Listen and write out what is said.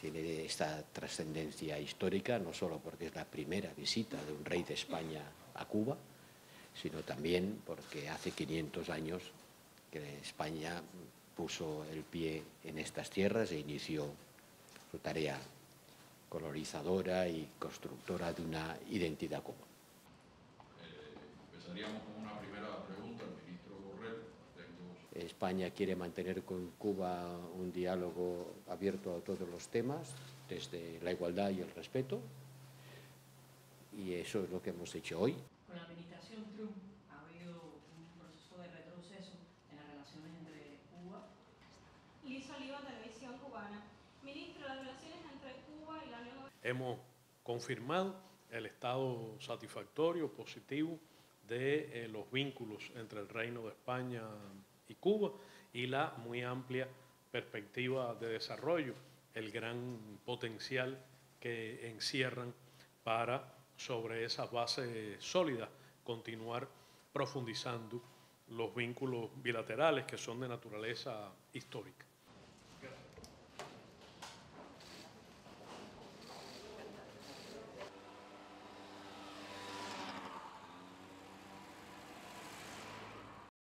tiene esta trascendencia histórica, no solo porque es la primera visita de un rey de España a Cuba, sino también porque hace 500 años que España puso el pie en estas tierras e inició su tarea colonizadora y constructora de una identidad común. Empezaríamos con una primera pregunta al ministro Borrell. España quiere mantener con Cuba un diálogo abierto a todos los temas, desde la igualdad y el respeto, y eso es lo que hemos hecho hoy. Con la administración Trump ha habido un proceso de retroceso en las relaciones entre Cuba. Liz Oliva, Televisión Cubana. Ministro, las relaciones entre Cuba y la Unión Europea. Hemos confirmado el estado satisfactorio, positivo, de los vínculos entre el Reino de España y Cuba y la muy amplia perspectiva de desarrollo, el gran potencial que encierran para, sobre esas bases sólidas, continuar profundizando los vínculos bilaterales que son de naturaleza histórica.